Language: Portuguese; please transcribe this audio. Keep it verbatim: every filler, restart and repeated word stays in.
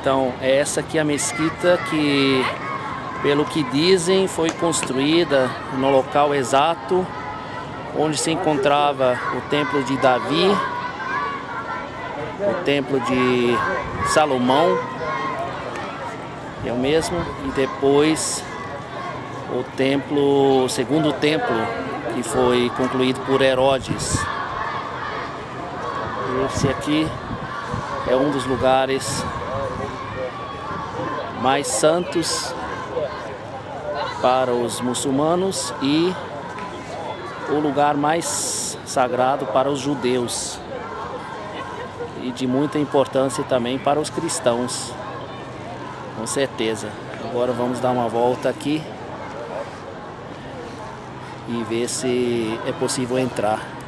Então, é essa aqui a mesquita que, pelo que dizem, foi construída no local exato onde se encontrava o templo de Davi, o templo de Salomão, é o mesmo, e depois o templo, o segundo templo, que foi concluído por Herodes. Esse aqui é um dos lugares mais santos para os muçulmanos e o lugar mais sagrado para os judeus e de muita importância também para os cristãos, com certeza. Agora vamos dar uma volta aqui e ver se é possível entrar.